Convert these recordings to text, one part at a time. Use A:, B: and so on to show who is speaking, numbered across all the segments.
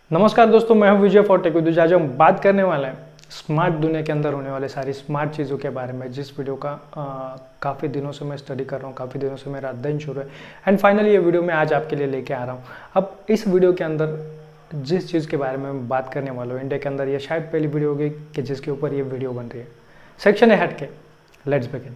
A: नमस्कार दोस्तों, मैं हूं विजय फॉर टेक विद। आज हम बात करने वाले हैं स्मार्ट दुनिया के अंदर होने वाले सारी स्मार्ट चीज़ों के बारे में, जिस वीडियो का काफ़ी दिनों से मैं स्टडी कर रहा हूं, काफ़ी दिनों से मेरा अध्ययन शुरू है एंड फाइनली ये वीडियो मैं आज आपके लिए लेके आ रहा हूं। अब इस वीडियो के अंदर जिस चीज़ के बारे में मैं बात करने वाला हूँ, इंडिया के अंदर ये शायद पहली वीडियो होगी कि जिसके ऊपर ये वीडियो बन रही है। सेक्शन है हटके, लेट्स बिगिन।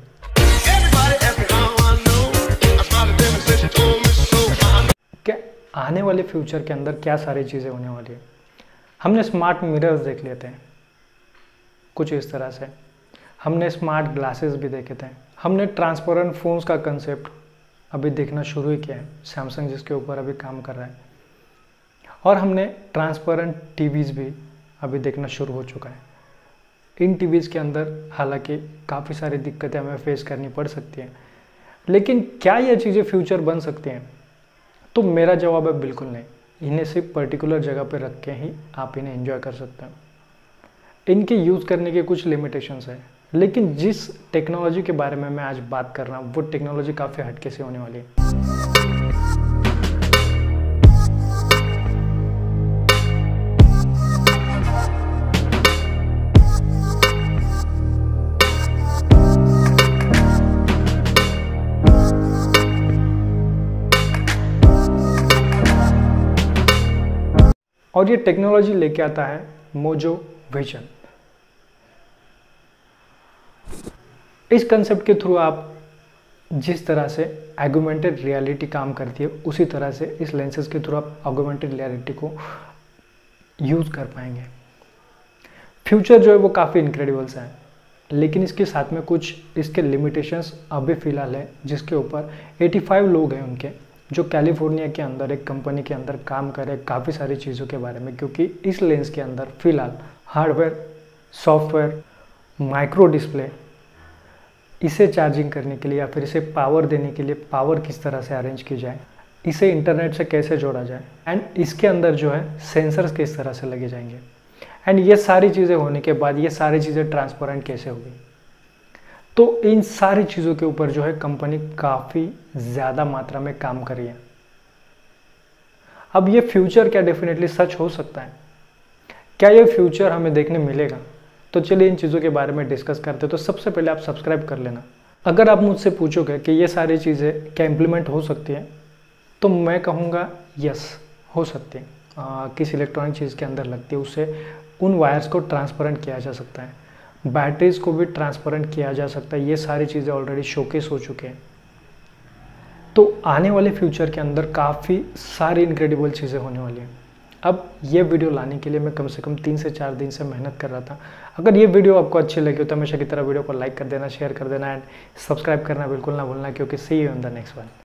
A: क्या आने वाले फ्यूचर के अंदर क्या सारी चीज़ें होने वाली है। हमने स्मार्ट मिरर्स देख लेते हैं कुछ इस तरह से, हमने स्मार्ट ग्लासेस भी देखे थे, हमने ट्रांसपेरेंट फ़ोन्स का कंसेप्ट अभी देखना शुरू ही किया है, सैमसंग जिसके ऊपर अभी काम कर रहा है, और हमने ट्रांसपेरेंट टीवीज़ भी अभी देखना शुरू हो चुका है। इन टीवीज़ के अंदर हालांकि काफ़ी सारी दिक्कतें हमें फेस करनी पड़ सकती हैं, लेकिन क्या ये चीज़ें फ्यूचर बन सकती हैं? तो मेरा जवाब है बिल्कुल नहीं। इन्हें सिर्फ पर्टिकुलर जगह पर रख के ही आप इन्हें एंजॉय कर सकते हैं। इनके यूज़ करने के कुछ लिमिटेशंस हैं, लेकिन जिस टेक्नोलॉजी के बारे में मैं आज बात कर रहा हूँ वो टेक्नोलॉजी काफ़ी हटके से होने वाली है। और ये टेक्नोलॉजी लेके आता है मोजो विजन। इस कंसेप्ट के थ्रू आप जिस तरह से ऑगमेंटेड रियलिटी काम करती है, उसी तरह से इस लेंसेज के थ्रू आप ऑगमेंटेड रियलिटी को यूज़ कर पाएंगे। फ्यूचर जो है वो काफ़ी इनक्रेडिबल सा है, लेकिन इसके साथ में कुछ इसके लिमिटेशंस अभी फ़िलहाल है, जिसके ऊपर 85 लोग हैं उनके, जो कैलिफोर्निया के अंदर एक कंपनी के अंदर काम करे काफ़ी सारी चीज़ों के बारे में। क्योंकि इस लेंस के अंदर फ़िलहाल हार्डवेयर, सॉफ्टवेयर, माइक्रो डिस्प्ले, इसे चार्जिंग करने के लिए या फिर इसे पावर देने के लिए पावर किस तरह से अरेंज की जाए, इसे इंटरनेट से कैसे जोड़ा जाए, एंड इसके अंदर जो है सेंसर्स किस तरह से लगे जाएंगे, एंड ये सारी चीज़ें होने के बाद ये सारी चीज़ें ट्रांसपेरेंट कैसे होगी। तो इन सारी चीज़ों के ऊपर जो है कंपनी काफ़ी ज़्यादा मात्रा में काम कर रही है। अब ये फ्यूचर क्या डेफिनेटली सच हो सकता है? क्या ये फ्यूचर हमें देखने मिलेगा? तो चलिए इन चीज़ों के बारे में डिस्कस करते हैं। तो सबसे पहले आप सब्सक्राइब कर लेना। अगर आप मुझसे पूछोगे कि ये सारी चीज़ें क्या इम्प्लीमेंट हो सकती हैं, तो मैं कहूँगा यस, हो सकती है। किस इलेक्ट्रॉनिक चीज़ के अंदर लगती है उससे उन वायर्स को ट्रांसपेरेंट किया जा सकता है, बैटरीज को भी ट्रांसपेरेंट किया जा सकता है। ये सारी चीज़ें ऑलरेडी शोकेस हो चुके हैं। तो आने वाले फ्यूचर के अंदर काफ़ी सारी इनक्रेडिबल चीज़ें होने वाली हैं। अब ये वीडियो लाने के लिए मैं कम से कम 3 से 4 दिन से मेहनत कर रहा था। अगर ये वीडियो आपको अच्छी लगी तो हमेशा की तरह वीडियो को लाइक कर देना, शेयर कर देना एंड सब्सक्राइब करना बिल्कुल ना भूलना, क्योंकि see you in the next one.